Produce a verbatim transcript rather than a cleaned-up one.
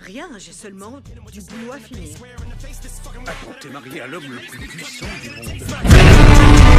Rien, j'ai seulement du boulot à finir. Attends, t'es marié à l'homme le plus puissant du monde.